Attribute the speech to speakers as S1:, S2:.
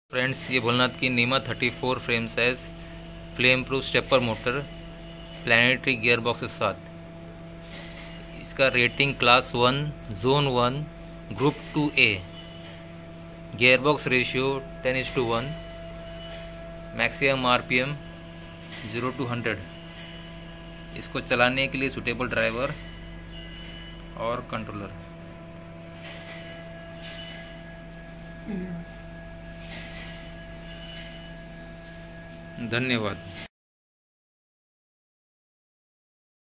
S1: Friends, ये भोलनाथ की NEMA 34 frame size flame proof stepper motor planetary gear box के साथ। इसका rating class 1 zone 1 group 2A। Gear box ratio 10:1। Maximum RPM 0 to 100। इसको चलाने के लिए सूटेबल ड्राइवर और कंट्रोलर। धन्यवाद।